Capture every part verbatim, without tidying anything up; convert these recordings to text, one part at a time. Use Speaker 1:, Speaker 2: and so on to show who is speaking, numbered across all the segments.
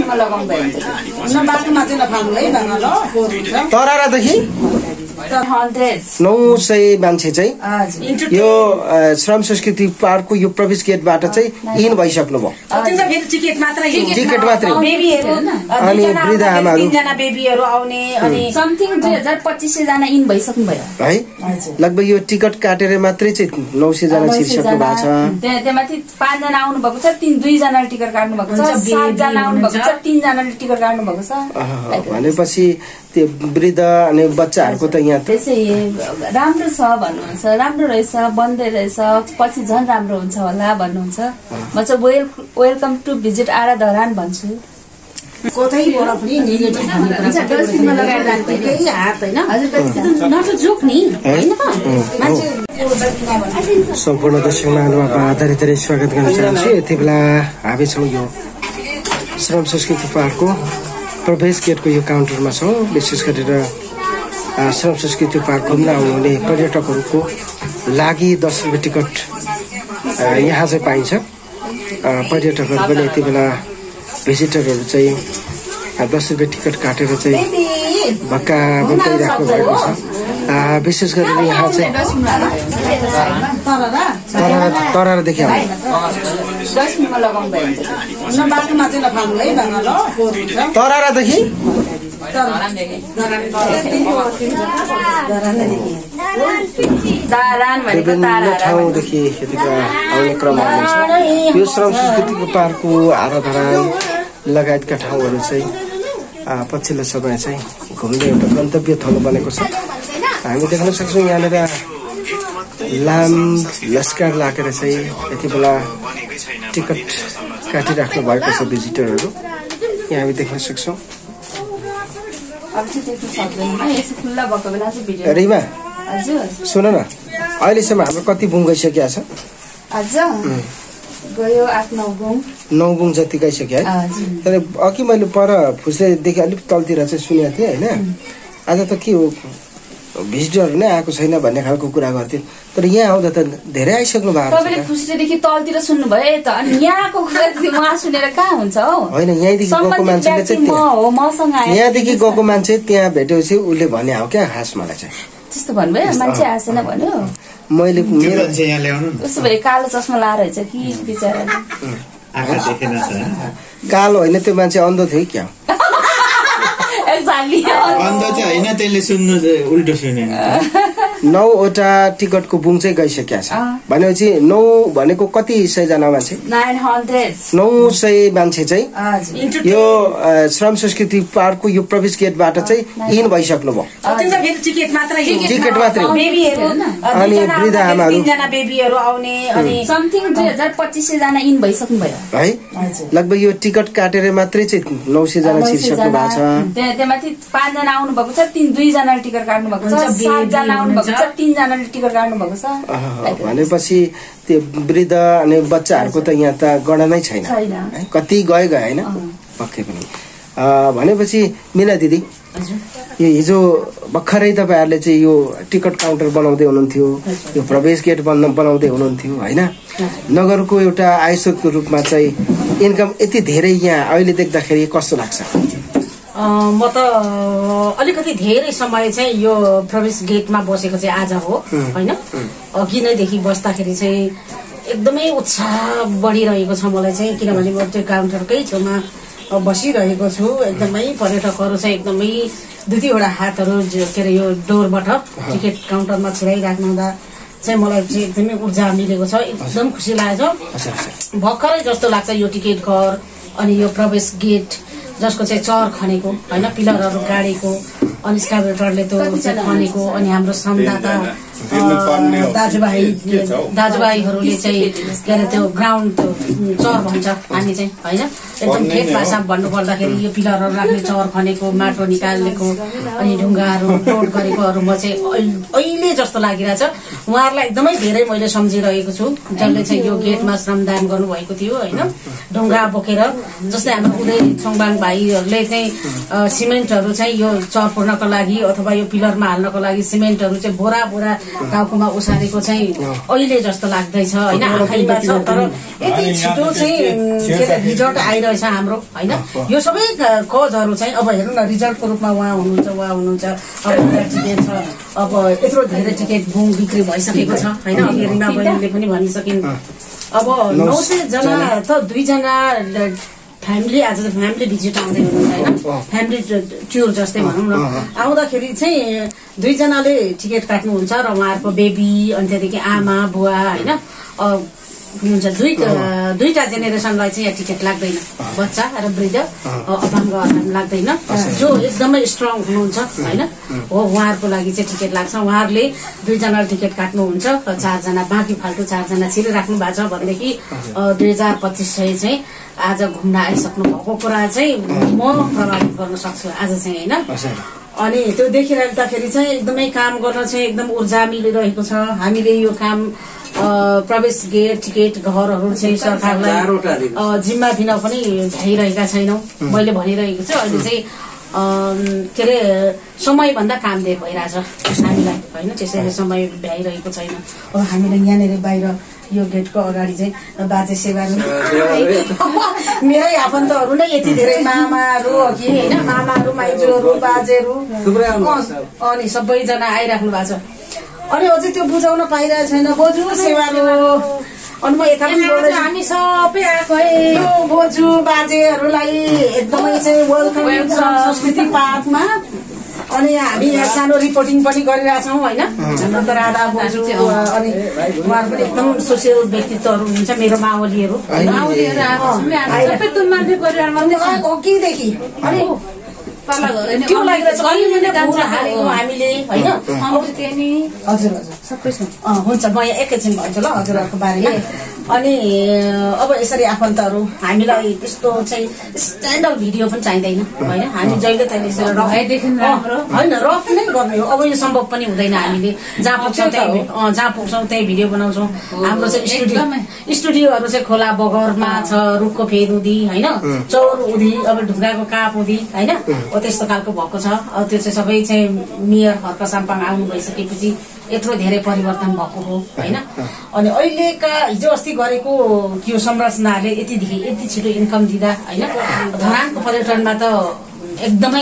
Speaker 1: दक्षिणमा लगाउनु भयो
Speaker 2: बाटोमा चाहिँ नफाल्नु है बाबा ल
Speaker 3: तरारादेखि नौ सय मान्छे चाहिँ यो श्रम संस्कृति पार्कको यो प्रवेश गेटबाट चाहिँ इन भइसक्नु भयो।
Speaker 2: टिकट मात्रै
Speaker 3: टिकट मात्रै अनि वृद्ध आमाहरू
Speaker 2: तीनजना बेबीहरू आउने अनि
Speaker 1: समथिङ दुई हजार पच्चिस सय जना इन भइसक्नु भयो
Speaker 3: है। लगभग यो टिकट काटेर मात्रै चाहिँ नौ सय जना छिरिसक्नु भएको छ।
Speaker 1: त्यहाँमाथि पाँचजना आउनु भएको छ, तीन दुईजनाले टिकट काट्नु भएको छ, सातजना आउनु भएको छ, तीनजनाले टिकट काट्नु भएको छ।
Speaker 3: भनेपछि त्यो वृद्ध अनि बच्चाहरूको त यहाँ
Speaker 1: त्यसै राम्रो छ भन्नुहुन्छ, राम्रो रहेछ, बन्दै रहेछ, पछि झन् राम्रो हुन्छ होला भन्नुहुन्छ। म चाहिँ well welcome to visit our Dharan भन्छु।
Speaker 2: कतैबाट पनि नेगेटिभ भन्ने कुरा छ डस्टबिनमा लगाएर जान्छ केही हात हैन हजुर नट जोक नि हैन त मान्छे
Speaker 3: सम्पूर्ण दर्शक महानुभावमा धेरै धेरै स्वागत गर्न चाहन्छु। यति बेला हामी छौँ यो श्रम संस्कृति पार्कको प्रवेश गेटको यो काउन्टरमा छौँ। विशेष गरेर श्रम संस्कृति पार्क घुम्न आउनुहुने पर्यटकहरूको लागि दस रुपियाँ टिकट यहाँ चाहिँ पाइन्छ। पर्यटकहरू पनि यति बेला भिजिटरहरू चाहिँ दस रुपियाँ टिकट काटेर चाहिँ भक्का भक्काइराख्नु भएको छ। विशेष गरेर यहाँ चाहिँ तरारादेखि आउने तरारादेखि विभिन्न ठाउँदेखि यतिका आउने क्रम हुन्छ। यो श्रम संस्कृतिको पार्कको आराधना लगायतका ठाउँहरू चाहिँ पछिल्लो समय चाहिँ घुम्ने एउटा गन्तव्य थलो बनेको छ। हामी देख्न सक्छौँ यहाँनिर लाम लस्कर लागेर चाहिँ यति बेला टिकट काटिराख्नु भएको छ भिजिटरहरू। यहाँ हामी देख्न सक्छौँ। रिमा सुन न, अहिलेसम्म हाम्रो कति बुङ गइसकेको छ?
Speaker 1: गयो आठ नौ गुङ
Speaker 3: नौ गुङ जति गइसक्यो है। तर अघि मैले पर फुस्लेदेखि अलिक तलतिर चाहिँ सुनेको थिएँ होइन। आज त के हो भिजिटरहरू नै आएको छैन भन्ने खालको कुरा गर्थ्यो, तर यहाँ आउँदा त धेरै आइसक्नु भएको छ।
Speaker 1: तपाईँले फुस्लेदेखि तलतिर सुन्नुभयो त, अनि यहाँको कुरा उहाँ सुनेर कहाँ हुन्छ हौ?
Speaker 3: होइन, यहीँदेखि गएको मान्छेले चाहिँ यहाँदेखि गएको मान्छे त्यहाँ भेटेपछि उसले भने हो क्या खास मलाई चाहिँ
Speaker 1: त्यस्तो भन्नुभयो। मान्छे आएन भन्यो
Speaker 3: मैले
Speaker 1: उसो भए कालो चस्मा लाएर हुन्छ कि बिचरा
Speaker 3: कालो होइन, त्यो मान्छे अन्धो थियो क्या।
Speaker 4: अन्त चाहिँ होइन, त्यसले सुन्नु उल्टो सुने।
Speaker 3: नौवटा टिकटको बुङ चाहिँ गइसकेको छ भनेपछि नौ भनेको कति सयजना मान्छे? नौ सय मान्छे चाहिँ यो श्रम संस्कृति पार्कको यो प्रवेश गेटबाट चाहिँ इन भइसक्नु भयो।
Speaker 2: टिकट मात्रै
Speaker 3: टिकट मात्रै अनि वृद्ध आमाहरू
Speaker 2: तीनजना बेबीहरू आउने अनि
Speaker 1: समथिङ दुई हजार पच्चिस सय जना इन भइसक्नु भयो
Speaker 3: है। लगभग यो टिकट काटेर मात्रै चाहिँ नौ सय जना छिरिसक्नु भएको छ।
Speaker 1: त्यहाँमाथि पाँचजना आउनु भएको छ, तीन दुईजनाले टिकट काट्नु भएको छ, सातजना आउनु भएको छ, तीनजनाले टिकट काट्नु भएको छ।
Speaker 3: भनेपछि त्यो वृद्ध अनि बच्चाहरूको त यहाँ त गणनै छैन, कति गए गए होइन पक्कै पनि। भनेपछि मिना दिदी, यो हिजो भर्खरै तपाईँहरूले चाहिँ यो टिकट काउन्टर बनाउँदै हुनुहुन्थ्यो, यो प्रवेश गेट बनाउँदै हुनुहुन्थ्यो होइन। नगरको एउटा आयोजकको रूपमा चाहिँ इन्कम यति धेरै यहाँ अहिले देख्दाखेरि कस्तो लाग्छ?
Speaker 2: म त अलिकति धेरै समय चाहिँ यो प्रवेश गेटमा बसेको चाहिँ आज हो होइन। अघि नैदेखि बस्दाखेरि चाहिँ एकदमै उत्साह बढिरहेको छ मलाई चाहिँ, किनभने म त्यो काउन्टरकै छेउमा बसिरहेको छु। एकदमै पर्यटकहरू चाहिँ एकदमै दुई दुईवटा हातहरू के अरे यो डोरबाट टिकट काउन्टरमा छिराइराख्नु हुँदा चाहिँ मलाई चाहिँ एकदमै ऊर्जा मिलेको छ, एकदम खुसी लागेको छ। भर्खरै जस्तो लाग्छ यो टिकट घर अनि यो प्रवेश गेट जसको चाहिँ चर खनेको होइन, पिलरहरू गाडेको अनि स्काभेटरले त्यो चाहिँ खनेको अनि हाम्रो श्रमदाता दाजुभाइ दाजुभाइहरूले चाहिँ के अरे त्यो ग्राउन्ड त्यो चर भन्छ हामी चाहिँ होइन, एकदम ठेट भाषा भन्नु पर्दाखेरि यो पिलरहरू राख्ने चर खनेको, माटो निकालेको अनि ढुङ्गाहरू लोड गरेकोहरू म चाहिँ अहिले जस्तो लागिरहेछ। उहाँहरूलाई एकदमै धेरै मैले सम्झिरहेको छु, जसले चाहिँ यो गेटमा श्रमदान गर्नुभएको थियो होइन। ढुङ्गा बोकेर जस्तै हाम्रो उदय छोङबाङ भाइहरूले चाहिँ सिमेन्टहरू चाहिँ यो चर पुर्नको लागि अथवा यो पिलरमा हाल्नको लागि सिमेन्टहरू चाहिँ बोरा बोरा टाउकोमा ओसारेको चाहिँ अहिले जस्तो लाग्दैछ होइन आँखैमा छ तर यति छिटो चाहिँ के अरे रिजल्ट आइरहेछ हाम्रो होइन यो सबै कजहरू चाहिँ अब हेर्नु न रिजल्टको रूपमा उहाँ हुनुहुन्छ उहाँ हुनुहुन्छ अब टिकट छ अब यत्रो धेरै टिकट बुङ बिक्री भइसकेको छ होइन रिमा बहिनीले पनि भनिसकिन् अब नौ सय जना त दुईजना फ्यामिली आज त फ्यामिली भिजिट आउँदै हुनुहुन्छ होइन फ्यामिली टुर जस्तै भनौँ न आउँदाखेरि चाहिँ दुईजनाले टिकट काट्नुहुन्छ र उहाँहरूको बेबी अनि त्यहाँदेखि आमा बुवा होइन हुनुहुन्छ दुई दुईटा जेनेरेसनलाई चाहिँ यहाँ टिकट लाग्दैन बच्चा र वृद्ध अपाङ्ग लाग्दैन जो एकदमै स्ट्रङ हुनुहुन्छ होइन हो उहाँहरूको लागि चाहिँ टिकट लाग्छ उहाँहरूले दुईजनाले टिकट काट्नुहुन्छ र चारजना बाँकी फाल्टु चारजना छिरिराख्नु भएको छ भनेदेखि दुई हजार पच्चिस सय चाहिँ आज घुम्न आइसक्नु भएको कुरा चाहिँ म प्रभावित गर्न सक्छु आज चाहिँ होइन अनि त्यो देखिराख्दाखेरि चाहिँ एकदमै काम गर्न चाहिँ एकदम ऊर्जा मिलिरहेको छ हामीले यो काम प्रवेश गेट टिकट घरहरू चाहिँ सरकारलाई जिम्मा दिन पनि भ्याइरहेका छैनौँ मैले भनिरहेको छु अहिले चाहिँ के अरे समयभन्दा काम दिएर भइरहेछ हामीलाई होइन त्यसैले समय भ्याइरहेको छैन अब हामीले यहाँनिर बाहिर यो गेटको अगाडि चाहिँ बाजे सेवा मेरै आफन्तहरू नै यति धेरै मामाहरू कि होइन मामाहरू माइजूहरू बाजेहरू अनि सबैजना आइराख्नु भएको छ अनि अझै त्यो बुझाउन पाइरहेको छैन बोजू सेवारो अनि म यता पनि हामी सबै आएको बोजू बाजेहरूलाई एकदमै चाहिँ वेलकम सांस्कृतिक पार्कमा अनि हामी यहाँ सानो रिपोर्टिङ पनि गरिरहेछौँ होइन हाम्रो राधा बोजू अनि उहाँहरू पनि एकदम सोसियल व्यक्तित्वहरू हुनुहुन्छ मेरो मावलीहरू अघिदेखि अनि त्यो लागिरहेछ हामीले होइन हजुर हजुर हुन्छ म यहाँ एकैछिन भन्छु ल हजुरहरूको बारेमा अनि अब यसरी आफन्तहरू हामीलाई त्यस्तो चाहिँ स्ट्यान्डर्ड भिडियो पनि चाहिँदैन होइन हामी जहिले तहिले होइन रफ नै गर्ने हो अब यो सम्भव पनि हुँदैन हामीले जहाँ पुग्छौँ त्यही जहाँ पुग्छौँ त्यही भिडियो बनाउँछौँ हाम्रो चाहिँ स्टुडियो स्टुडियोहरू चाहिँ खोला बगरमा छ रुखको फेदुदी होइन चौर उधी अब ढुङ्गाको काप उधी होइन त्यस्तो खालको भएको छ त्यो चाहिँ सबै चाहिँ मेयर हर्क साम्पाङ आउनु भइसकेपछि यत्रो धेरै परिवर्तन भएको हो होइन अनि अहिलेका हिजो अस्ति गरेको यो संरचनाहरूले यति यति छिटो इन्कम दिँदा होइन धरानको पर्यटनमा त एकदमै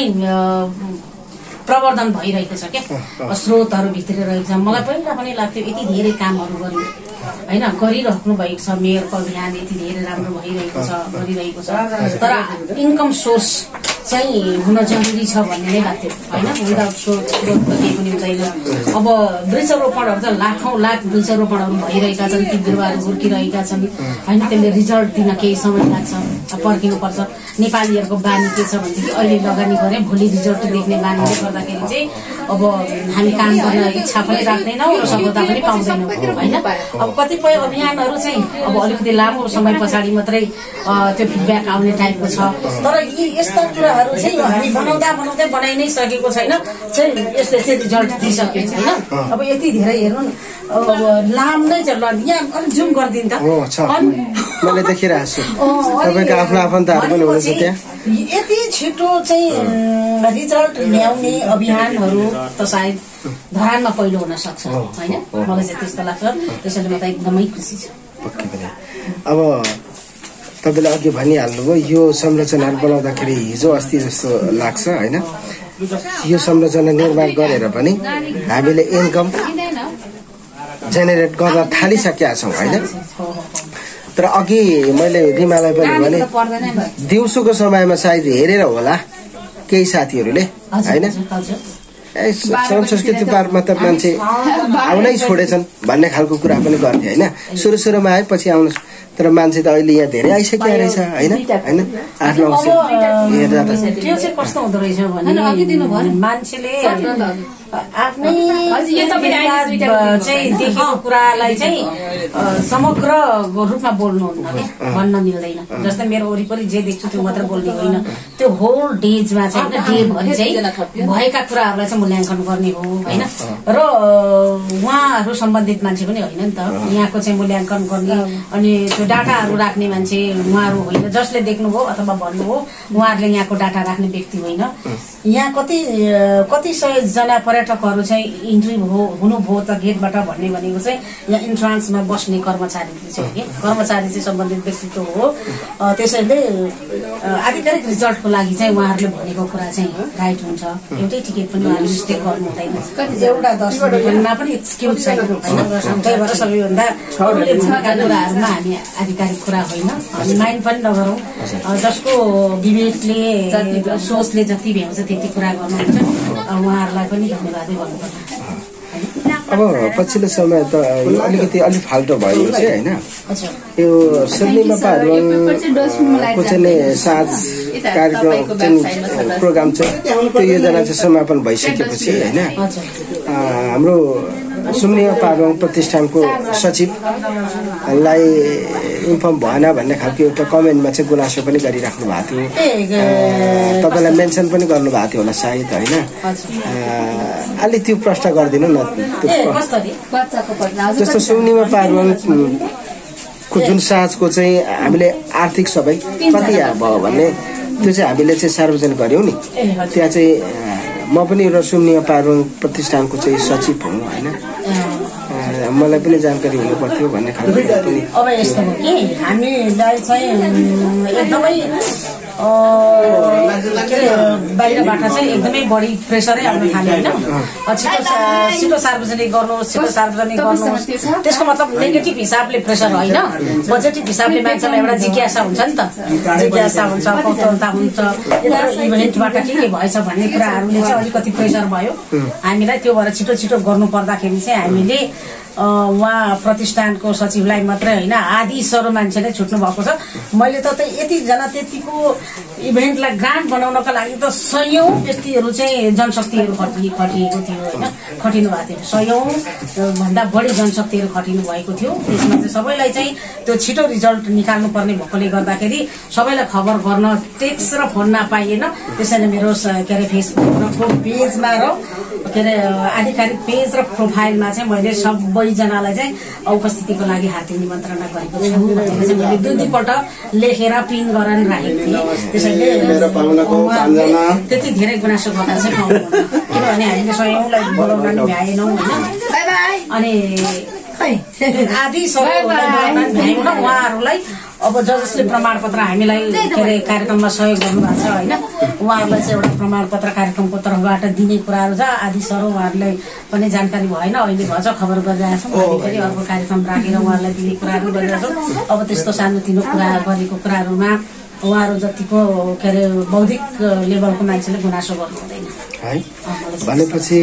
Speaker 2: प्रवर्धन भइरहेको छ क्या स्रोतहरू भित्रिरहेको छ मलाई पहिला पनि लाग्थ्यो यति धेरै कामहरू गर्यो होइन गरिराख्नु भएको छ मेयरको अभियान यति धेरै राम्रो भइरहेको छ गरिरहेको छ तर इन्कम सोर्स चाहिँ हुन जरुरी छ भन्ने नै लाग्थ्यो होइन विदाउट स्रोत स्रोत त केही पनि हुँदैन अब वृक्षारोपणहरू त लाखौँ लाख वृक्षारोपणहरू भइरहेका छन् ती बिरुवाहरू हुर्किरहेका छन् होइन त्यसले रिजल्ट दिन केही समय लाग्छ पर्खिनुपर्छ नेपालीहरूको बानी के छ भनेदेखि अहिले लगानी गरे भोलि रिजल्ट देख्ने बानीले गर्दाखेरि चाहिँ अब हामी काम गर्न इच्छा पनि राख्दैनौँ र सफलता पनि पाउँदैनौँ होइन अब कतिपय अभियानहरू चाहिँ अब अलिकति लामो समय पछाडि मात्रै त्यो फिडब्याक आउने टाइपको छ तर यी यस्ता कुराहरू चाहिँ हामी बनाउँदा बनाउँदै बनाइ नै सकेको छैन चाहिँ यसले चाहिँ रिजल्ट दिइसकेको छैन अब यति धेरै हेर्नु लाम नै चाहिँ यहाँ अलिक जुम गरिदिनु त
Speaker 3: मैले देखिरहेको छु तपाईँको आफ्नो आफन्तहरू पनि हुनुहुन्छ त्यहाँ
Speaker 2: यति छिटो चाहिँ रिजल्ट ल्याउने अभियानहरू त सायद धरानमा पहिलो हुन सक्छ होइन मलाई चाहिँ त्यस्तो लाग्छ त्यसैले म त एकदमै खुसी छु
Speaker 3: अब तपाईँले अघि भनिहाल्नुभयो यो संरचनाहरू बनाउँदाखेरि हिजो अस्ति जस्तो लाग्छ होइन यो संरचना निर्माण गरेर पनि हामीले इन्कम जेनेरेट गर्न थालिसकेका छौँ होइन तर अघि मैले रिमालाई पनि भने दिउँसोको समयमा सायद हेरेर होला केही साथीहरूले होइन ए श्रम संस्कृति पार्कमा त मान्छे आउनै छोडेछन् भन्ने खालको कुरा पनि गर्थे होइन सुरु सुरुमा आए पछि आउनु तर मान्छे त अहिले यहाँ धेरै आइसकेको रहेछ होइन होइन आठ नौ हेर्दा त
Speaker 2: त्यो चाहिँ कस्तो हुँदो रहेछ भने मान्छेले आफ्नै चाहिँ देखेको कुरालाई चाहिँ समग्र रूपमा बोल्नुहुन्न क्या भन्न मिल्दैन जस्तै मेरो वरिपरि जे देख्छु त्यो मात्र बोल्ने होइन त्यो होल डेजमा चाहिँ डे भरि चाहिँ भएका कुराहरूलाई चाहिँ मूल्याङ्कन गर्ने हो होइन र उहाँहरू सम्बन्धित मान्छे पनि होइन नि त यहाँको चाहिँ मूल्याङ्कन गर्ने अनि त्यो डाटाहरू राख्ने मान्छे उहाँहरू होइन, जसले देख्नुभयो अथवा भन्नुभयो उहाँहरूले यहाँको डाटा राख्ने व्यक्ति होइन। यहाँ कति कति सयजना पर्यटकहरू चाहिँ इन्ट्री भयो हुनुभयो त गेटबाट भन्ने भनेको चाहिँ यहाँ इन्ट्रान्समा बस्ने कर्मचारी चाहिँ के कर्मचारी चाहिँ सम्बन्धित व्यक्तित्व हो। त्यसैले आधिकारिक रिजल्टको लागि चाहिँ उहाँहरूले भनेको कुरा चाहिँ राइट हुन्छ। एउटै टिकट पनि उहाँहरूले मिस्टेक गर्नु हुँदैन। एउटा दर्शनमा पनि एक्सक्युज छैन होइन। त्यही भएर सबैभन्दा कुराहरूमा हामी आधिकारिक कुरा होइन, हामी माइन्ड पनि नगरौँ। जसको विवेकले सोचले जति भ्याउँछ त्यति कुरा गर्नुहुन्छ, उहाँहरूलाई पनि धन्यवादै गर्नुपर्छ।
Speaker 3: अब पछिल्लो समय त यो अलिकति अलिक फाल्टो भयो चाहिँ होइन, यो सिडनीमा पारुङको चाहिँ साँझ कार्यक्रम चाहिँ प्रोग्राम चाहिँ त्यो योजना चाहिँ समापन भइसकेपछि होइन, हाम्रो सुम्निया पारुङ प्रतिष्ठानको सचिवलाई इन्फर्म भएन भन्ने खालको एउटा कमेन्टमा चाहिँ गुनासो पनि गरिराख्नु भएको थियो। तपाईँलाई मेन्सन पनि गर्नुभएको थियो होला सायद होइन। अलि त्यो प्रश्न गरिदिनु न, जस्तो सुम्निया पारुङको जुन साँझको चाहिँ हामीले आर्थिक सबै कति भयो भन्ने त्यो चाहिँ हामीले चाहिँ सार्वजनिक गर्यौँ नि। त्यहाँ चाहिँ म पनि एउटा सुम्निया पारुङ प्रतिष्ठानको चाहिँ सचिव हुँ होइन, मलाई पनि जानकारी हुनु पर्थ्यो भन्ने खालको पनि।
Speaker 2: अब यस्तो हो कि हामीलाई चाहिँ एकदमै के अरे बाहिरबाट चाहिँ एकदमै बढी प्रेसरै आउन थाल्यो होइन। छिटो छिटो सार्वजनिक गर्नुहोस्, छिटो सार्वजनिक गर्नुहोस्, त्यसको मतलब नेगेटिभ हिसाबले प्रेसर होइन, पोजिटिभ हिसाबले मान्छेलाई एउटा जिज्ञासा हुन्छ नि त, जिज्ञासा हुन्छ, कौतूहलता हुन्छ, इभेन्टबाट के के भएछ भन्ने कुराहरूले चाहिँ अलिकति प्रेसर भयो हामीलाई। त्यो भएर छिटो छिटो गर्नु पर्दाखेरि चाहिँ हामीले उहाँ प्रतिष्ठानको सचिवलाई मात्रै होइन आधी सरो मान्छे नै छुट्नु भएको छ। मैले त यतिजना त्यतिको इभेन्टलाई ग्रान्ड बनाउनको लागि त सयौं व्यक्तिहरू चाहिँ जनशक्तिहरू खटि खटिएको थियो होइन, खटिनु भएको थियो। सयौं भन्दा बढी जनशक्तिहरू खटिनु भएको थियो। त्यसमा चाहिँ सबैलाई चाहिँ त्यो छिटो रिजल्ट निकाल्नु पर्ने भएकोले गर्दाखेरि सबैलाई खबर गर्न टेक्स्ट र फोनमा पाइएन। त्यसैले मेरो के अरे फेसबुक पेजमा र के अरे आधिकारिक पेज र प्रोफाइलमा चाहिँ मैले सबैजनालाई चाहिँ उपस्थितिको लागि हार्दिक निमन्त्रणा गरेको छु। चाहिँ मैले दुई दुईपल्ट लेखेर प्रिन्ट गरेर राखेको थिएँ। त्यसैले त्यति धेरै गुनासो गर्दा चाहिँ पाउनु, किनभने हामीले स्वयंलाई बोलाउन नि भ्याएनौँ होइन। अनि आधी सबै उहाँहरूलाई अब ज जसले प्रमाणपत्र हामीलाई के अरे कार्यक्रममा सहयोग गर्नुभएको छ होइन, उहाँहरूलाई चाहिँ एउटा प्रमाणपत्र कार्यक्रमको तर्फबाट दिने कुराहरू छ। आधी सरो उहाँहरूलाई पनि जानकारी भएन, अहिले भएछ खबर गरिरहेको छौँ। हामी फेरि अर्को कार्यक्रम राखेर उहाँहरूलाई दिने कुराहरू गरिरहेको छौँ। अब त्यस्तो सानोतिनो कुरा गरेको कुराहरूमा उहाँहरू जतिको के अरे बौद्धिक लेभलको मान्छेले गुनासो गर्नु हुँदैन
Speaker 3: है। भनेपछि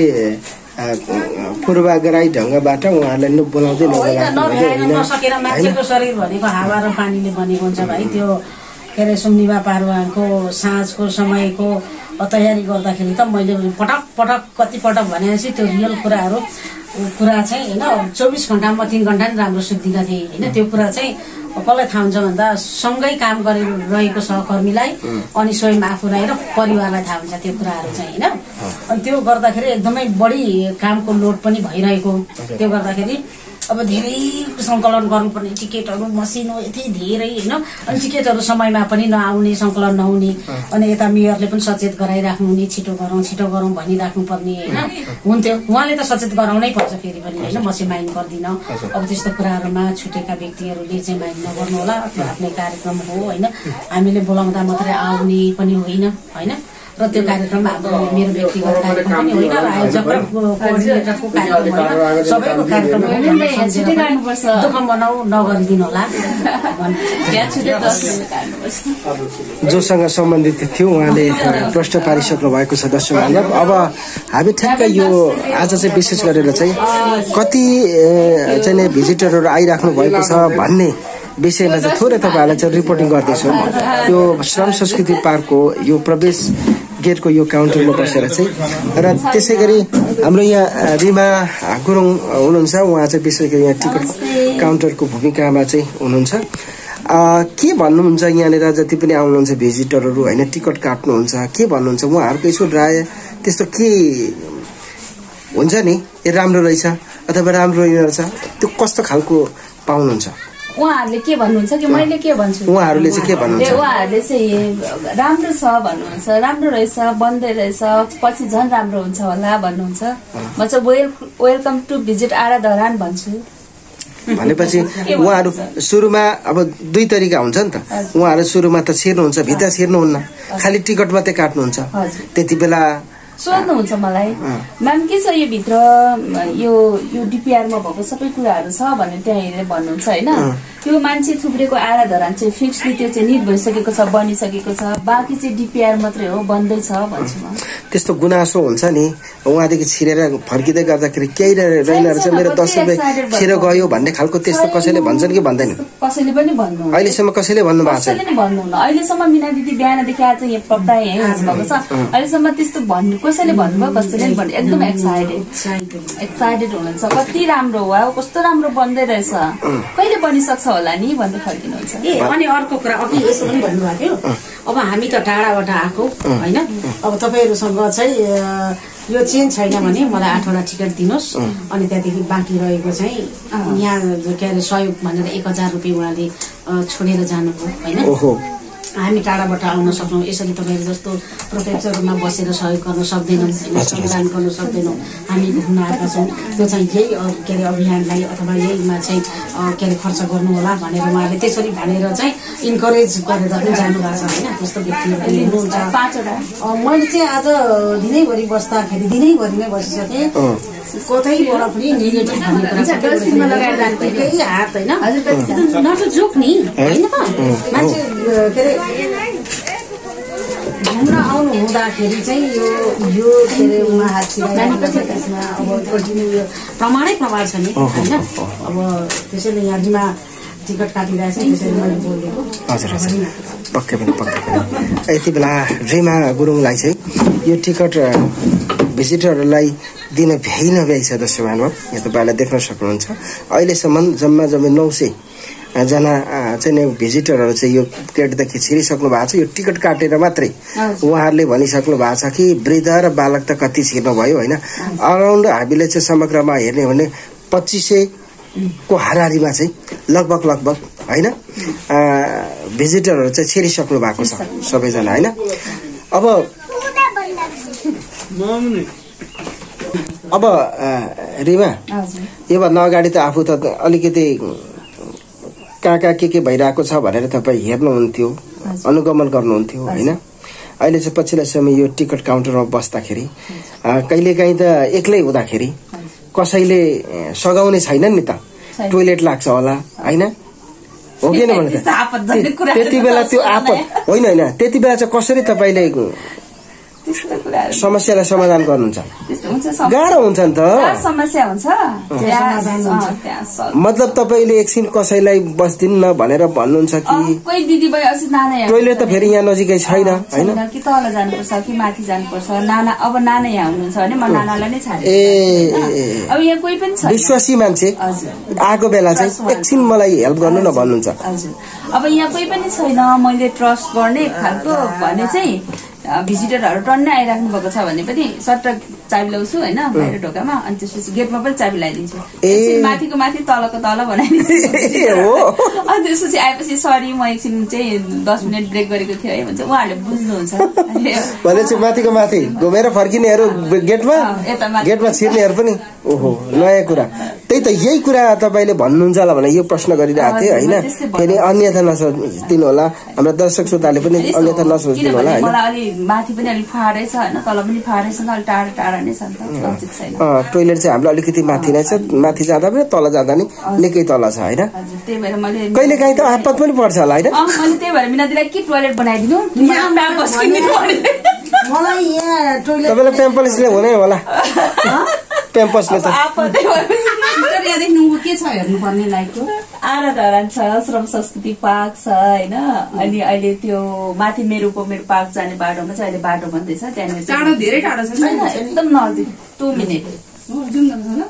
Speaker 3: पूर्वाग्रही ढङ्गबाट उहाँहरूलाई बोलाउँदै
Speaker 2: नसकेर मान्छेको शरीर भनेको हावा र पानीले बनेको हुन्छ भाइ। त्यो के अरे सुम्निया पारुङको साँझको समयको तयारी गर्दाखेरि त मैले पटक पटक कति पटक भनेपछि त्यो रियल कुराहरू कुरा चाहिँ होइन चौबिस घन्टामा तीन घन्टा नि राम्रो सुत्दिनँ थिएँ होइन। त्यो कुरा चाहिँ कसलाई थाहा हुन्छ भन्दा सँगै काम गरिरहेको सहकर्मीलाई अनि स्वयं आफूलाई र परिवारलाई थाहा हुन्छ त्यो कुराहरू चाहिँ होइन। अनि त्यो गर्दाखेरि एकदमै बढी कामको लोड पनि भइरहेको, त्यो गर्दाखेरि अब धेरै सङ्कलन गर्नुपर्ने टिकटहरू मसिनो यति धेरै होइन। अनि टिकटहरू समयमा पनि नआउने, सङ्कलन नहुने, अनि यता मेयरले पनि सचेत गराइराख्नु नि छिटो गरौँ छिटो गरौँ भनिराख्नु पर्ने होइन हुन्थ्यो। उहाँले त सचेत गराउनै पर्छ फेरि पनि होइन, म चाहिँ माइन्ड गर्दिनँ। अब त्यस्तो कुराहरूमा छुटेका व्यक्तिहरूले चाहिँ माइन्ड नगर्नु होला, आफ्नो आफ्नै कार्यक्रम हो होइन। हामीले बोलाउँदा मात्रै आउने पनि होइन होइन, र त्यो कार्यक्रम हाम्रो मेरो व्यक्तिगत कार्यक्रम पनि होइन, र आयोजक र कोअर्डिनेटरको कार्यक्रम होइन, सबैको कार्यक्रम हो। दुःख मनाउ नगरिदिनु होला।
Speaker 3: जोसँग सम्बन्धित थियो उहाँले प्रश्न पारिसक्नु भएको छ दर्शक बान्धव। अब हामी ठ्याक्कै यो आज चाहिँ विशेष गरेर चाहिँ कति चाहिँ भिजिटरहरू आइराख्नु भएको छ भन्ने विषयमा चाहिँ थोरै तपाईँहरूलाई चाहिँ रिपोर्टिङ गर्दैछु। यो श्रम संस्कृति पार्कको यो प्रवेश गेटको यो काउन्टरमा बसेर चाहिँ, र त्यसै गरी हाम्रो यहाँ रिमा गुरुङ हुनुहुन्छ, उहाँ चाहिँ विशेष गरी यहाँ टिकट काउन्टरको भूमिकामा चाहिँ हुनुहुन्छ। के भन्नुहुन्छ यहाँनिर जति पनि आउनुहुन्छ भिजिटरहरू होइन, टिकट काट्नुहुन्छ, के भन्नुहुन्छ उहाँहरूको यसो राय त्यस्तो के हुन्छ नि, ए राम्रो रहेछ अथवा राम्रो रहेछ, त्यो कस्तो खालको पाउनुहुन्छ?
Speaker 1: उहाँहरूले के भन्नुहुन्छ कि मैले के भन्छु
Speaker 3: उहाँहरूले चाहिँ के भन्नुहुन्छ
Speaker 1: उहाँहरूले चाहिँ राम्रो छ भन्नुहुन्छ राम्रो रहेछ बन्दै रहेछ पछि झन् राम्रो हुन्छ होला भन्नुहुन्छ म चाहिँ well welcome to visit our Dharan भन्छु
Speaker 3: भनेपछि उहाँहरू सुरुमा अब दुई तरिका हुन्छ नि त उहाँहरू सुरुमा त छिर्नुहुन्छ भित्र छिर्नुहुन्न खालि टिकट मात्रै काट्नुहुन्छ त्यति बेला
Speaker 1: सोध्नुहुन्छ मलाई म्याम के छ यो भित्र यो यो डिपिआरमा भएको सबै कुराहरू छ भनेर त्यहाँ हेरेर भन्नुहुन्छ होइन त्यो मान्छे थुप्रेको आरा धरान चाहिँ फिक्सली त्यो चाहिँ निट भइसकेको छ बनिसकेको छ बाँकी चाहिँ डिपिआर मात्रै हो बन्दैछ भन्छु म
Speaker 3: त्यस्तो गुनासो हुन्छ नि उहाँदेखि छिरेर फर्किँदै गर्दाखेरि केही रहेन रहेछ मेरो दस रुपियाँ छिरो गयो भन्ने खालको त्यस्तो कसैले भन्छन् कि भन्दैनन्
Speaker 1: कसैले पनि भन्नु
Speaker 3: अहिलेसम्म कसैले भन्नु भएको
Speaker 1: छैन कसैले भन्नुहुन्न अहिलेसम्म मिना दिदी बिहानदेखि आज यहाँ प्राय यहीँ हुनुभएको छ अहिलेसम्म त्यस्तो भन्नु कसैले भन्नुभयो कसैले पनि भन्नु एकदम एक्साइटेड एक्साइटेड हुनुहुन्छ कति राम्रो हो कस्तो राम्रो बन्दै रहेछ कहिले बनिसक्छ होला नि भन्दै फर्किनुहुन्छ
Speaker 2: ए अनि अर्को कुरा अघि यसो पनि भन्नुभएको थियो अब हामी त टाढाबाट आएको होइन अब तपाईँहरूसँग चाहिँ यो चेन्ज छैन भने मलाई आठवटा टिकट दिनुहोस् अनि त्यहाँदेखि बाँकी रहेको चाहिँ यहाँ के अरे सहयोग भनेर एक हजार रुपियाँ उहाँले छोडेर जानुभयो होइन हामी टाढाबाट आउन सक्छौँ यसरी तपाईँहरू जस्तो प्रोफेसरमा बसेर सहयोग गर्न सक्दैनौँ श्रमदान गर्न सक्दैनौँ हामी घुम्न आएका छौँ त्यो चाहिँ यही के अरे अभियानलाई अथवा यहीमा चाहिँ के अरे खर्च गर्नु होला भनेर उहाँले त्यसरी भनेर चाहिँ इन्करेज गरेर पनि जानुभएको छ होइन त्यस्तो व्यक्तिहरू हुनुहुन्छ पाँचवटा मैले चाहिँ आज दिनैभरि बस्दाखेरि दिनैभरि नै बसिसकेँ कतैबाट पनि नेगेटिभ भन्ने कुरा हात होइन नट जोक नि होइन त मान्छे के अरे घुम्न आउनु हुँदाखेरि चाहिँ यो यो के अरे उहाँ हात त्यसमा अब कन्टिन्यू यो प्रमाणै प्रमाण छ नि होइन अब त्यसैले यहाँ जिम्मा टिकट काटिरहेको छ त्यसरी मैले बोलेको
Speaker 3: हजुर हजुर पक्कै पनि पक्कै पनि यति बेला रिमा गुरुङलाई चाहिँ यो टिकट भिजिटरहरूलाई दिन भ्याइ नभ्याइ छ दर्शक महानुभाव यहाँ तपाईँलाई देख्न सक्नुहुन्छ अहिलेसम्म जम्मा जम्मै नौ सय जना चाहिँ भिजिटरहरू चाहिँ यो गेटदेखि छिरिसक्नु भएको छ यो टिकट काटेर मात्रै उहाँहरूले भनिसक्नु भएको छ कि वृद्ध र बालक त कति छिर्नु भयो होइन अराउन्ड हामीले चाहिँ समग्रमा हेर्ने भने पच्चिस सय को हाराहारीमा चाहिँ लगभग लगभग होइन भिजिटरहरू चाहिँ छिरिसक्नु भएको छ सबैजना होइन अब अब रिमा योभन्दा अगाडि त आफू त अलिकति कहाँ कहाँ के के भइरहेको छ भनेर तपाईँ हेर्नुहुन्थ्यो अनुगमन गर्नुहुन्थ्यो होइन अहिले चाहिँ पछिल्लो समय यो टिकट काउन्टरमा बस्दाखेरि कहिलेकाहीँ त एक्लै हुँदाखेरि कसैले सघाउने छैनन् नि त टोइलेट लाग्छ होला होइन हो कि न त्यति बेला त्यो आपत होइन होइन त्यति बेला चाहिँ कसरी तपाईँले समस्यालाई समाधान गर्नुहुन्छ गाह्रो हुन्छ नि त
Speaker 1: समस्या हुन्छ
Speaker 3: मतलब तपाईँले एकछिन कसैलाई बस्दिन्न भनेर भन्नुहुन्छ कि
Speaker 1: कोही दिदी भाइ अस्ति नाना
Speaker 3: टोइलेट त फेरि यहाँ नजिकै छैन होइन
Speaker 1: कि तल जानुपर्छ कि माथि जानुपर्छ नाना अब नाना यहाँ हुनुहुन्छ भने म नानालाई नै छाडे
Speaker 3: ए
Speaker 1: अब यहाँ कोही पनि छैन
Speaker 3: विश्वासी मान्छे आएको बेला चाहिँ एकछिन मलाई हेल्प गर्नु न भन्नुहुन्छ
Speaker 1: हजुर अब यहाँ कोही पनि छैन मैले ट्रस्ट गर्ने खालको भने चाहिँ भिजिटरहरू टन्नै आइराख्नु भएको छ भने पनि सट्ट चाबी ल्याउँछु होइन बाहिर ढोकामा अनि त्यसपछि गेटमा पनि चाबी लगाइदिन्छु माथिको माथि तलको तल बनाइदिन्छु अनि त्यसपछि आएपछि सरी म एकछिन चाहिँ दस मिनट ब्रेक गरेको थियो है भन्छ उहाँहरूले बुझ्नुहुन्छ
Speaker 3: भनेपछि माथिको माथि घुमेर फर्किनेहरू गेटमा गेटमा छिर्नेहरू पनि ओहो नयाँ कुरा त्यही त यही कुरा तपाईँले भन्नुहुन्छ होला भने यो प्रश्न गरिरहेको थिएँ होइन फेरि अन्यथा नसोचिदिनु होला हाम्रो दर्शक श्रोताले पनि अन्यथा नसोचिदिनु होला
Speaker 1: होइन माथि पनि अलिक फाडै छ होइन तल पनि फाडै छ अलिक टाढा टाढा नै छ
Speaker 3: टोइलेट चाहिँ हाम्रो अलिकति माथि नै छ माथि जाँदा पनि तल जाँदा नि निकै तल छ होइन
Speaker 1: त्यही भएर मैले
Speaker 3: कहिले काहीँ त आपत पनि पर्छ होला होइन
Speaker 1: मैले त्यही भएर मिनादिलाई के टोइलेट बनाइदिनु
Speaker 2: मलाई यहाँ टोइलेट
Speaker 3: तपाईँलाई प्याम्पल्सले हुनै होला प्याम्पसले त
Speaker 1: के छ हेर्नुपर्ने लाइकको आरा धरान छ श्रम संस्कृति पार्क छ होइन अनि अहिले त्यो माथि मेरुको मेरो पार्क जाने बाटोमा चाहिँ अहिले बाटो बन्दैछ त्यहाँनिर टाढो धेरै टाढो छ एकदम नजिक टु मिनट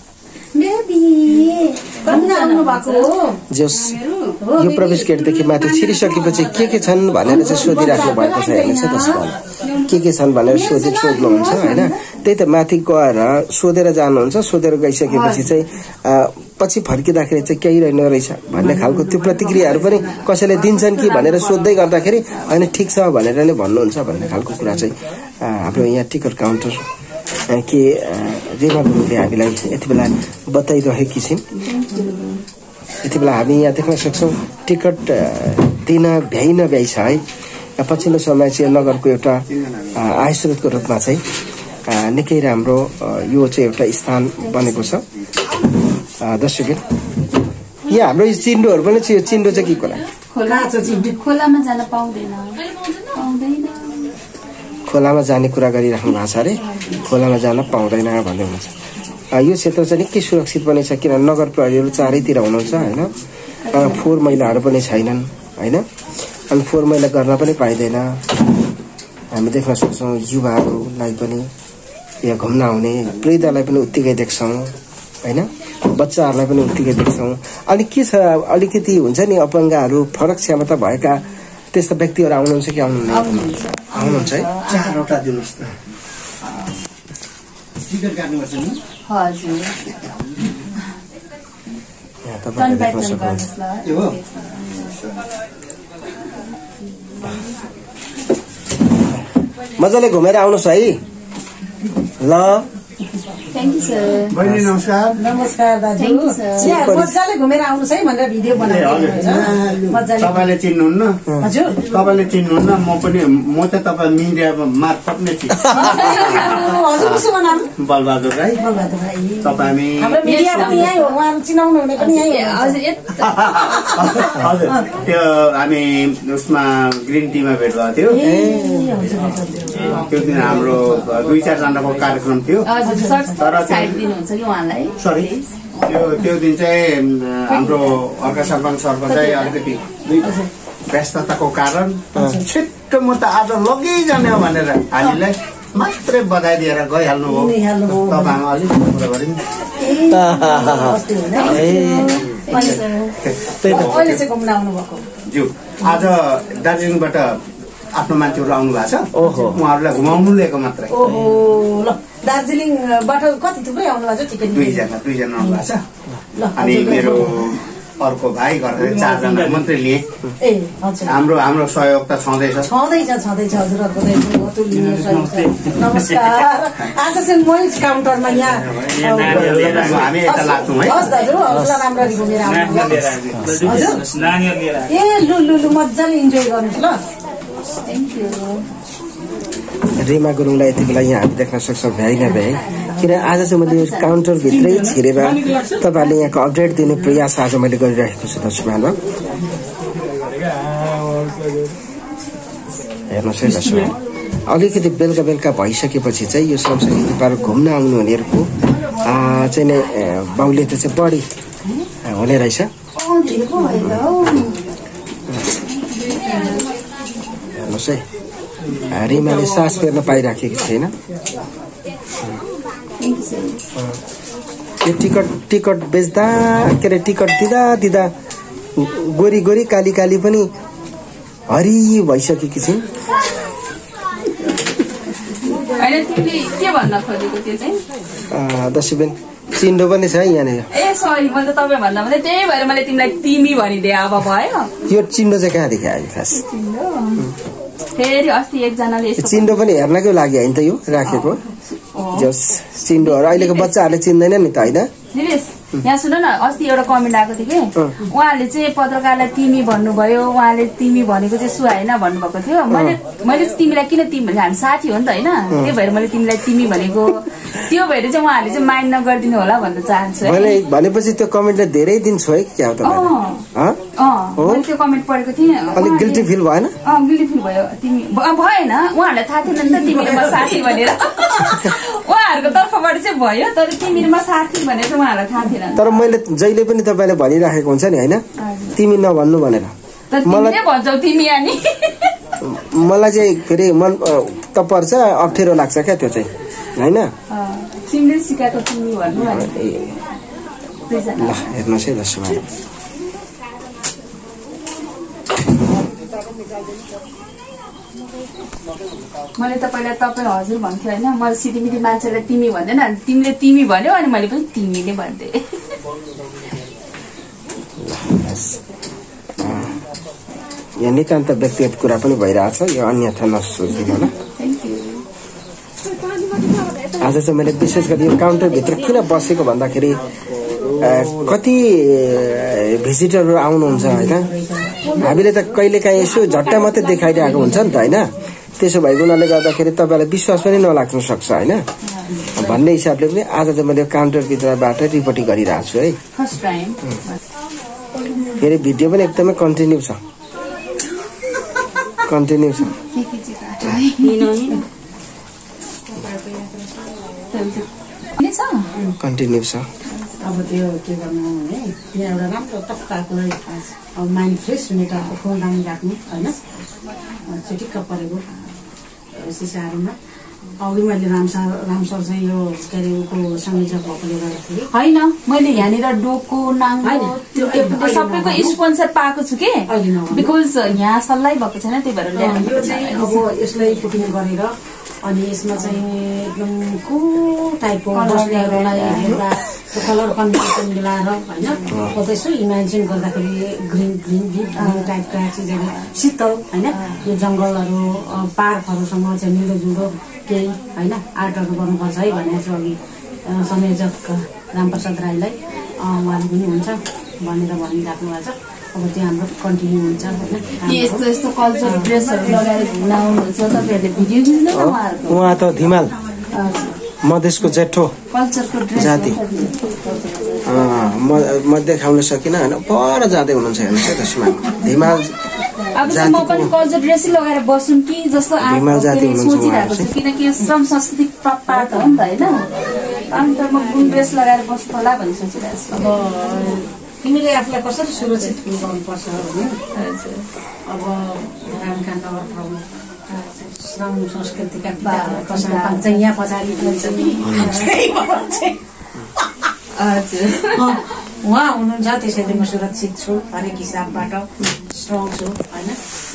Speaker 3: जस यो प्रवेश गेटदेखि माथि छिरिसकेपछि के के छन् भनेर चाहिँ सोधिराख्नु भएको छ हेर्नुहोस् है त्यसमा के के छन् भनेर सोधि सोध्नुहुन्छ होइन त्यही त माथि गएर सोधेर जानुहुन्छ सोधेर गइसकेपछि चाहिँ पछि फर्किँदाखेरि चाहिँ केही रहेन रहेछ भन्ने खालको त्यो प्रतिक्रियाहरू पनि कसैले दिन्छन् कि भनेर सोध्दै गर्दाखेरि होइन ठिक छ भनेर नै भन्नुहुन्छ भन्ने खालको कुरा चाहिँ हाम्रो यहाँ टिकट काउन्टर के रेमा गुरुङले हामीलाई यति बेला बताइरहेकी छिन्। यति बेला हामी यहाँ देख्न सक्छौँ टिकट दिन भ्याइ नभ्याइ छ है। पछिल्लो समय चाहिँ नगरको एउटा आय स्रोतको रूपमा चाहिँ निकै राम्रो यो चाहिँ एउटा स्थान बनेको छ। दर्शकबिन यहाँ हाम्रो चिन्डोहरू पनि छ। यो चिन्डो चाहिँ के कुरा
Speaker 1: खोलामा जान पाउँदैन पाउँदैन
Speaker 3: खोलामा जाने कुरा गरिराख्नु भएको छ अरे खोलामा जान पाउँदैन भन्दै हुनुहुन्छ। यो क्षेत्र चाहिँ निकै सुरक्षित पनि छ किन नगर प्रहरीहरू चारैतिर हुनुहुन्छ होइन। फोहोर मैलाहरू पनि छैनन् होइन अनि फोहोर मैला गर्न पनि पाइँदैन। हामी देख्न सक्छौँ युवाहरूलाई पनि यहाँ घुम्न आउने वृद्धलाई पनि उत्तिकै देख्छौँ होइन बच्चाहरूलाई पनि उत्तिकै देख्छौँ। अनि के छ अलिकति हुन्छ नि अपाङ्गहरू फरक क्षमता भएका त्यस्ता व्यक्तिहरू आउनुहुन्छ कि आउनुहुन्न आउनुहुन्छ है।
Speaker 4: चारवटा दिनुहोस् त टिकट काट्नुपर्छ नि
Speaker 1: हजुर
Speaker 3: यहाँ तपाईँले देख्न सक्नुहुन्छ
Speaker 4: त्यो हो
Speaker 3: मजाले घुमेर आउनुहोस् है ल।
Speaker 1: Thank you sir.
Speaker 4: बहिनी नमस्कार।
Speaker 2: नमस्कार दाजु।
Speaker 1: Thank you sir.
Speaker 2: मजाले घुमेर आउनुहोस् है भनेर भिडियो बनाएको मजाले।
Speaker 4: तपाईँले चिन्नुहुन्न
Speaker 2: हजुर
Speaker 4: तपाईँले चिन्नुहुन्न म पनि म त तपाईँ मिडिया मार्फत नै चिन्
Speaker 2: हजुर कसो बनाउनु
Speaker 4: बलबहादुर राई
Speaker 2: बलबहादुर राई
Speaker 4: तपाईँ हामी
Speaker 2: हाम्रो मिडिया पनि यहीँ हो उहाँहरू चिनाउनु हुने पनि यहीँ हो।
Speaker 1: हजुर
Speaker 4: हजुर त्यो हामी उसमा ग्रिन टीमा भेट भएको थियो त्यो दिन हाम्रो दुई चारजनाको कार्यक्रम थियो तर
Speaker 1: दिनुहुन्छ कि उहाँलाई
Speaker 4: सरी त्यो त्यो दिन चाहिँ हाम्रो अर्का सरपञ्च सरको चाहिँ अलिकति व्यस्तताको कारण छिट्टो म त आज लगिजाने हो भनेर हामीलाई मात्रै बधाई दिएर गइहाल्नु हो। तपाईँ अलिक कुरा गऱ्यौँ ज्यू आज दार्जिलिङबाट आफ्नो मान्छेहरू आउनु भएको छ उहाँहरूलाई घुमाउनु लिएको मात्रै।
Speaker 2: ओहो ल दार्जिलिङबाट कति थुप्रै आउनु भएको छ टिकट
Speaker 4: दुईजना दुईजना आउनु भएको छ अनि मेरो अर्को भाइ गरेर चारजना मात्रै लिए।
Speaker 2: ए हजुर
Speaker 4: हाम्रो हाम्रो सहयोग त छँदैछ
Speaker 2: छँदैछ छँदैछ हजुरहरूको अतुलनीय सहयोग छ। नमस्कार आज चाहिँ मै काउन्टरमा यहाँ
Speaker 4: हामी यता लाग्छौँ है।
Speaker 2: हस् दाजु हजुरलाई राम्ररी घुमेर आउनु हजुर ए लु लु लु मजाले इन्जोय गर्नुहोस् ल।
Speaker 1: Thank you.
Speaker 3: रेमा गुरुङलाई यति बेला यहाँ हामी देख्न सक्छौँ भ्याइ नभ्याइ किन आज चाहिँ मैले काउन्टरभित्रै छिरेर तपाईँहरूले यहाँको अपडेट दिने प्रयास आज मैले गरिरहेको छु दर्शकहरू। हेर्नुहोस् है दर्शक अलिकति बेलुका बेलुका भइसकेपछि चाहिँ यो संस्कृति पार्क घुम्न आउनु हुनेहरूको चाहिँ नै बाहुल्यता चाहिँ बढी हुने रहेछ। हेर्नुहोस् है रिमाले सास फेर्न पाइराखेको छैन। यो टिकट टिकट बेच्दा के अरे टिकट दिँदा दिँदा गोरी गोरी काली काली पनि हरि भइसकेकी छिन्। दर्शकबिन चिन्डो पनि छ यहाँनिर।
Speaker 1: ए सरी मैले त तपाईँ भन्दा भन्दै त्यही भएर मैले तिमीलाई तिमी भनिदिएँ अब भयो।
Speaker 3: यो चिन्डो चाहिँ कहाँदेखि आयो खास?
Speaker 1: फेरि अस्ति एकजनाले
Speaker 3: चिन्डो पनि हेर्नकै लागि होइन त यो राखेको जस चिन्डोहरू अहिलेको बच्चाहरूले चिन्दैन नि त होइन।
Speaker 1: यहाँ सुन न अस्ति एउटा कमेन्ट आएको थियो कि उहाँले चाहिँ पत्रकारलाई तिमी भन्नुभयो उहाँले तिमी भनेको चाहिँ सुहाएन भन्नुभएको थियो। मैले मैले चाहिँ तिमीलाई किन तिमी भने हामी साथी हो नि त होइन त्यही भएर मैले तिमीलाई तिमी भनेको त्यो भएर चाहिँ उहाँहरूले चाहिँ माइन्ड नगरिदिनु होला भन्न चाहन्छु।
Speaker 3: मैले भनेपछि त्यो कमेन्टले धेरै दिन छोयो कि क्या
Speaker 1: मैले त्यो कमेन्ट पढेको थिएँ
Speaker 3: अलिक गिल्टी फिल भएन?
Speaker 1: अँ गिल्टी फिल भयो तिमी भएन उहाँहरूलाई थाहा थिएन नि त तिमीले म साथी भनेर उहाँहरूको तर्फबाट चाहिँ भयो तर तिमीले म साथी भनेर चाहिँ उहाँहरूलाई थाहा थिएन।
Speaker 3: तर मैले जहिले पनि तपाईँले भनिराखेको हुन्छ नि होइन तिमी नभन्नु भनेर
Speaker 1: मलाई भन्छौ तिमी अनि
Speaker 3: मलाई चाहिँ फेरि मन त पर्छ अप्ठ्यारो लाग्छ क्या त्यो चाहिँ होइन।
Speaker 1: तिमीले सिकाएको तिमी भन्नु
Speaker 3: ल हेर्नुहोस् है दर्शक
Speaker 1: मैले त पहिला तपाईँ हजुर भन्थ्यो होइन मैले सिधीमिधी मान्छेलाई तिमी भन्दैन तिमीले तिमी भन्यो अनि मैले पनि तिमीले भन्थेँ।
Speaker 3: यहाँ नितान्त व्यक्तिगत कुरा पनि भइरहेछ, यो अन्यथा नसोचिदिनु होला। आज चाहिँ मैले विशेष गरी यो काउन्टरभित्र किन बसेको भन्दाखेरि कति भिजिटरहरू आउनुहुन्छ होइन, हामीले त कहिलेकाहीँ यसो झट्टा मात्रै देखाइरहेको हुन्छ नि त होइन, त्यसो भएको हुनाले गर्दाखेरि तपाईँलाई विश्वास पनि नलाग्न सक्छ होइन भन्ने हिसाबले पनि आज चाहिँ मैले काउन्टरभित्रबाट रिपोर्टिङ गरिरहेको छु है। फेरि भिडियो पनि एकदमै कन्टिन्यू छ कन्टिन्यू छ कन्टिन्यू छ।
Speaker 2: अब त्यो के गर्नु भने यहाँ एउटा राम्रो टक्काकोलाई माइन्ड फ्रेस हुने टाइपको फोन दामी राख्नु होइन, चिटिक्क परेको सिसाहरूमा। अघि मैले रामसर रामसर चाहिँ यो के अरे ऊको संयोजक भएकोले गर्दाखेरि
Speaker 1: होइन, मैले यहाँनिर डोको नाङ्गो सबैको स्पोन्सर पाएको छु कि, बिकज यहाँ सल्लाह भएको छैन त्यही भएर
Speaker 2: यो चाहिँ अब यसलाई पुटिङ गरेर अनि यसमा चाहिँ एकदम कुल टाइपको बस्नेहरूलाई हेर्दा कलर कम्बिनेसन मिलाएर होइन, यसो इमेजिन गर्दाखेरि ग्रिन ग्रिन डिप ग्रिन टाइपका चिजहरू शीतल होइन, यो जङ्गलहरू पार्कहरूसँग चाहिँ मिल्दोजुल्दो केही होइन आर्टहरू गर्नुपर्छ है भनेर चाहिँ अघि संयोजक रामप्रसाद राईलाई उहाँले पनि हुन्छ भनेर भनिराख्नु भएको छ। अब त्यो हाम्रो कन्टिन्यू हुन्छ होइन।
Speaker 1: यस्तो यस्तो कल्चर ड्रेसहरू लगाएर घुम्न आउनुहुन्छ तपाईँहरूले भिडियो खिच्नु न उहाँहरूको।
Speaker 3: उहाँ त धिमाल मधेसको जेठो
Speaker 1: कल्चरको ड्रेस
Speaker 3: जाति म देखाउन सकिनँ होइन, पर जाँदै हुनुहुन्छ हेर्नुहोस् है त्यसमा धिमाल
Speaker 1: अब चाहिँ म पनि कल्चर ड्रेसै लगाएर बस्छु कि जस्तो सोचिरहेको छु, किनकि श्रम सांस्कृतिक पार्ट हो नि त होइन, अन्त म कुन ड्रेस लगाएर बस्छु होला भन्ने सोचिरहेको छु।
Speaker 2: अब तिमीले आफूलाई कसरी सुरक्षित फिल गर्नुपर्छ भने अब रामका नगर ठाउँमा श्रम संस्कृतिका प्रसारण चाहिँ यहाँ पछाडि उहाँ हुनुहुन्छ, त्यसैले म सुरक्षित छु हरेक हिसाबबाट, स्ट्रङ छु होइन।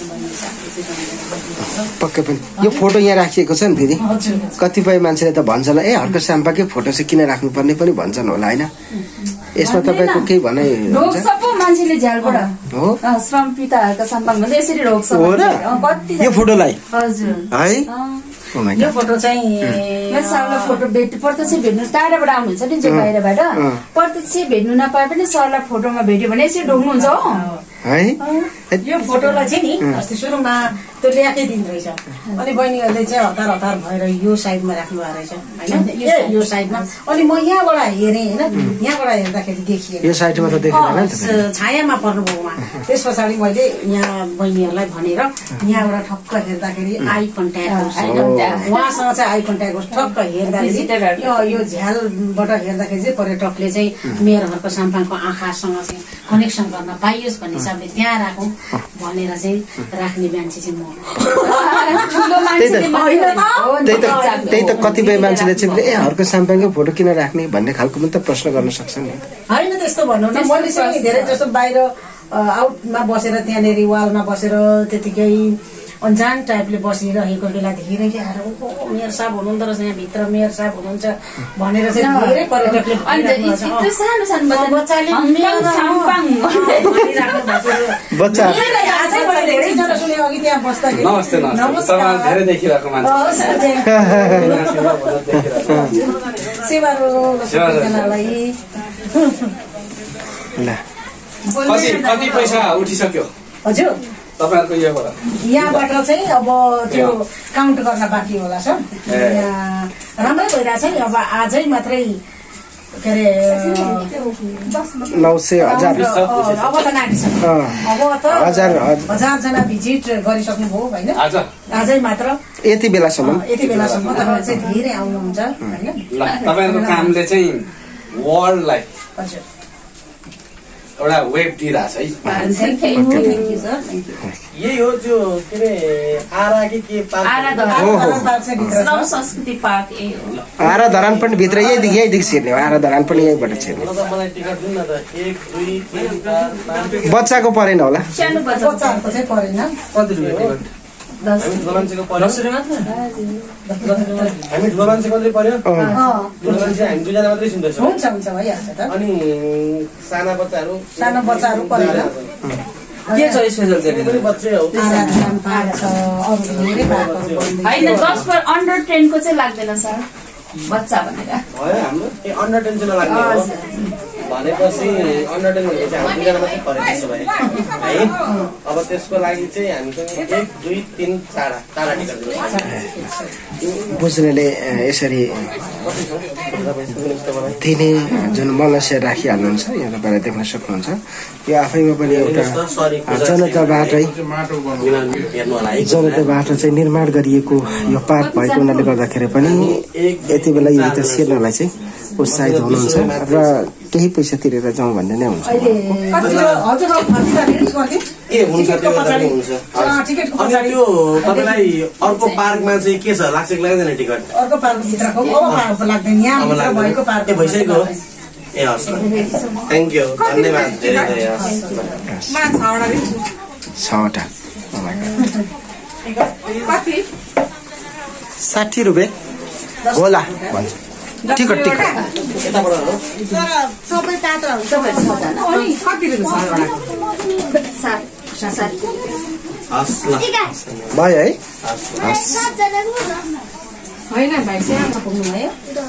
Speaker 3: पक्कै पनि यो फोटो यहाँ राखिएको छ नि दिदी, कतिपय मान्छेले त भन्छन् ए हर्क साम्पाकै फोटो चाहिँ किन राख्नुपर्ने पनि भन्छन् होला होइन, यसमा तपाईँको केही भनाइ
Speaker 1: रोक्छ मान्छेले झ्यालबाट हो श्रम पिताहरूका सम्मान भन्दै यसरी रोक्छ
Speaker 3: यो फोटोलाई
Speaker 1: हजुर
Speaker 3: है।
Speaker 2: यो फोटो चाहिँ
Speaker 1: सरलाई फोटो भेट प्रत्यक्ष भेट्नु टाढाबाट आउनुहुन्छ नि जो बाहिरबाट प्रत्यक्ष भेट्नु नपाए पनि सरलाई फोटोमा भेट्यो भने यसरी ढोक्नुहुन्छ हो
Speaker 3: है।
Speaker 2: यो फोटोलाई चाहिँ नि अस्ति सुरुमा त्यो ल्याएकै दिन रहेछ, अनि बहिनीहरूले चाहिँ हतार हतार भएर यो साइडमा राख्नु भएको रहेछ होइन, यो साइडमा। अनि म यहाँबाट हेरेँ होइन, यहाँबाट हेर्दाखेरि देखिएन,
Speaker 3: यो साइडमा त देखिएन,
Speaker 2: छायामा पर्नुभयो उहाँ। त्यस पछाडि मैले यहाँ बहिनीहरूलाई भनेर यहाँबाट ठक्क हेर्दाखेरि आई कन्ट्याक्ट उहाँसँग चाहिँ आई कन्ट्याक्ट होस्, ठक्क हेर्दाखेरि यो झ्यालबाट हेर्दाखेरि चाहिँ पर्यटकले चाहिँ मेयरहरूको साम्पाङको आँखासँग चाहिँ कनेक्सन गर्न पाइयोस् भन्ने हिसाबले त्यहाँ राखौँ भनेर चाहिँ राख्ने मान्छे चाहिँ म।
Speaker 3: त्यही त कतिपय मान्छेले चाहिँ ए हर्क साम्पाङको फोटो किन राख्ने भन्ने खालको पनि त प्रश्न गर्न सक्छ नि।
Speaker 2: होइन त्यस्तो भन्नु न, मैले चाहिँ धेरै जस्तो बाहिर आउटमा बसेर त्यहाँनिर वालमा बसेर त्यतिकै अन्जान टाइपले बसिरहेको बेला धेरैले आएर ओ मेयर साहब हुनुहुँदो रहेछ यहाँभित्र, मेयर साहब हुनुहुन्छ भनेर चाहिँ धेरै पर्यटकले
Speaker 3: बच्चा
Speaker 2: धेरैजना सुने अघि त्यहाँ बस्दाखेरि सेवालाई
Speaker 5: कति पैसा उठिसक्यो
Speaker 2: हजुर
Speaker 5: तपाईहरुको यहाँबाट?
Speaker 2: यहाँबाट चाहिँ अब त्यो काउन्ट गर्न बाँकी होला सर, राम्रै भइरहेछ नि। अब आजै मात्रै के अरे
Speaker 3: नौ सय हजार
Speaker 2: अब त नाटिसक्यो, अब त हजार हजारजना भिजिट गरिसक्नुभयो होइन आजै मात्र,
Speaker 3: यति बेलासम्म
Speaker 2: यति बेलासम्म तपाईँहरू चाहिँ धेरै आउनुहुन्छ होइन।
Speaker 5: तपाईँहरूको कामले चाहिँ वर्ल्डलाई
Speaker 2: हजुर
Speaker 5: एउटा वेब दिइरहेछ है।
Speaker 6: यही हो त्यो के अरे आरा कि के
Speaker 1: संस्कृति पार्क
Speaker 3: आरा धरान पनि भित्र यही यहीदेखि छिर्ने हो, आरा धरान पनि यहीँबाट छिर्ने।
Speaker 6: मलाई टिकट दिनु न त, एक दुई तिन चार
Speaker 3: बच्चाको परेन होला,
Speaker 1: सानो
Speaker 2: बच्चाहरूको चाहिँ परेन।
Speaker 6: कति रुपियाँ टिकट? हामी ठुलो मान्छेको पर्यो, हामी ठुलो मान्छेको मात्रै पर्यो, ठुलो मान्छे हामी दुईजना मात्रै सुन्दैछौँ।
Speaker 2: हुन्छ हुन्छ भइहाल्छ त।
Speaker 6: अनि साना बच्चाहरू
Speaker 2: सानो बच्चाहरू परेन,
Speaker 6: के छ स्पेशल त्यहाँनिर बच्चै हो
Speaker 2: आराधना पार्क छ अरू धेरै पार्कहरू बन्दै
Speaker 1: होइन दस पर अन्डर टेनको चाहिँ लाग्दैन सर बच्चा भनेर
Speaker 6: भयो हाम्रो ए अन्डर टेन चाहिँ नलाग्ने हो भनेपछि अन्डर टेन भनेको चाहिँ हाम्रो दुईजना मात्रै पऱ्यो त्यसो भए है अब त्यसको लागि चाहिँ हामीसँग एक दुई तिन चारवटा चारवटा टिकट दिनु
Speaker 3: बुझ्नेले यसरी दिने जुन मनस्य राखिहाल्नुहुन्छ यहाँ तपाईँलाई देख्न सक्नुहुन्छ यो आफैमा पनि एउटा जनताबाटै जनताबाट चाहिँ निर्माण गरिएको यो पार्क भएको हुनाले गर्दाखेरि पनि यति बेला यो भित्र छिर्नलाई चाहिँ उत्साहित हुनुहुन्छ र केही पैसा तिरेर जाउँ भन्ने नै हुन्छ
Speaker 6: ए हुन्छ त्यो पनि हुन्छ अनि त्यो तपाईँलाई अर्को पार्कमा चाहिँ के छ लाग्छ कि लाग्दैन टिकट
Speaker 2: अर्को पार्कभित्रको अब पार्कको लाग्दैन यहाँ भित्र भएको पार्क
Speaker 6: ए भइसकेको हो ए हस् थ्याङ्क यू धन्यवाद धेरै धेरै
Speaker 3: छवटा साठी रुपियाँ होला भन्छ टिकट टिकट
Speaker 2: सबै तातो
Speaker 3: भयो है
Speaker 2: होइन भाइ चाहिँ पुग्नु भयो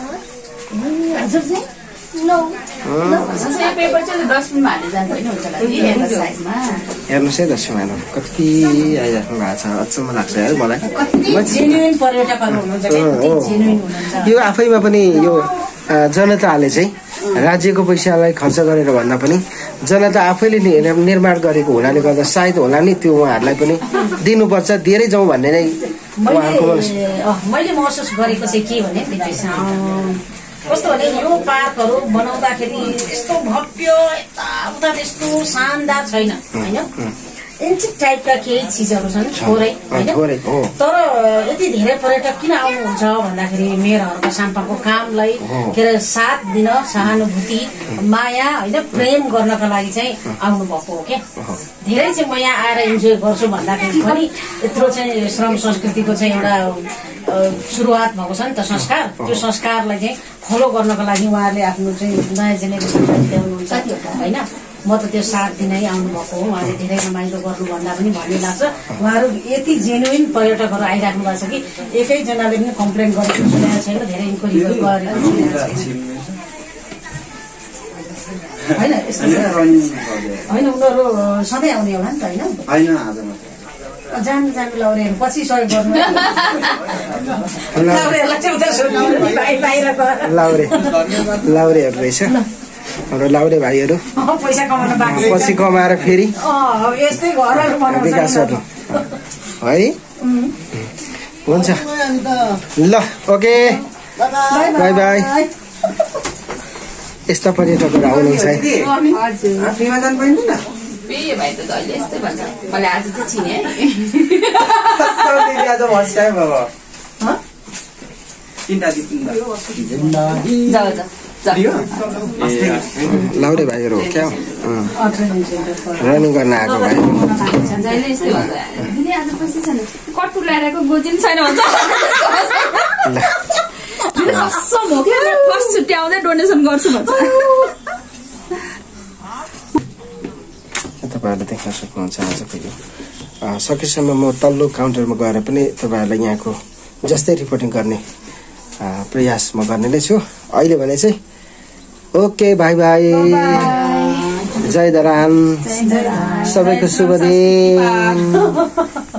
Speaker 1: पेपर चाहिँ डस्टबिनमा हालेर जानु होइन हुन्छ साइजमा
Speaker 3: हेर्नुहोस् है दर्शक महानुभाव कति आइराख्नु भएको छ अचम्म लाग्छ है मलाई
Speaker 2: जेन्युइन पर्यटकहरू हुनुहुन्छ क्या जेन्युइन हुनुहुन्छ
Speaker 3: यो आफैमा पनि यो जनताले चाहिँ राज्यको पैसालाई खर्च गरेर भन्दा पनि जनता आफैले निर्माण गरेको हुनाले गर्दा सायद होला नि त्यो उहाँहरूलाई पनि दिनुपर्छ धेरै जाउँ भन्ने नै
Speaker 2: मैले महसुस गरेको चाहिँ के भने कस्तो भने यो पार्कहरू बनाउँदाखेरि यस्तो भव्य यताउता त्यस्तो शानदार छैन होइन एन्टिक टाइपका केही चिजहरू छन् थोरै होइन तर यति धेरै पर्यटक किन आउनुहुन्छ भन्दाखेरि मेयरहरूको साम्पाको कामलाई के अरे साथ दिन सहानुभूति माया होइन प्रेम गर्नका लागि चाहिँ आउनुभएको हो क्या धेरै चाहिँ म यहाँ आएर इन्जोय गर्छु भन्दाखेरि पनि यत्रो चाहिँ श्रम संस्कृतिको चाहिँ एउटा सुरुवात भएको छ नि त संस्कार त्यो संस्कारलाई चाहिँ फलो गर्नको लागि उहाँहरूले आफ्नो चाहिँ नयाँ जेनेरेसनलाई ल्याउनुहुन्छ होइन म त त्यो साथ दिनै आउनुभएको हो उहाँले धेरै रमाइलो गर्नु भन्दा पनि भन्ने लाग्छ उहाँहरू यति जेन्युइन पर्यटकहरू आइराख्नु भएको छ कि एकैजनाले पनि कम्प्लेन गरेको सुनेको छैन धेरै इन्क्वायरी गरेको होइन होइन उनीहरू सधैँ आउने होला नि त होइन जानु जानु लाउरेहरू पछि सहयोग गर्नु
Speaker 3: लाउरे लाउरेहरू रहेछ हाम्रो लाउरे भाइहरू
Speaker 2: पैसा कमाउनु बाँकी
Speaker 3: पछि कमाएर फेरि
Speaker 2: यस्तै घरहरू
Speaker 3: विकासहरू है हुन्छ ल ओके बाई बाई यस्ता पर्यटकहरू आउनुहुन्छ है
Speaker 1: भाइ त अहिले यस्तै भन्छ मैले आज चाहिँ चिने
Speaker 3: लाउरे भाइहरू हो क्या रनिङ गर्न आएको भाइ
Speaker 1: कट्टु ल्याएको गोजिन छैन भन्छ फर्स्ट छुट्टी आउँदै डोनेसन गर्छु भन्छ
Speaker 3: तपाईँहरूले देख्न सक्नुहुन्छ आजको यो सकेसम्म म तल्लो काउन्टरमा गएर पनि तपाईँहरूलाई यहाँको जस्तै रिपोर्टिङ गर्ने प्रयास म गर्ने नै छु अहिले भने चाहिँ ओके बाई बाई जय धरान सबैको शुभ दिन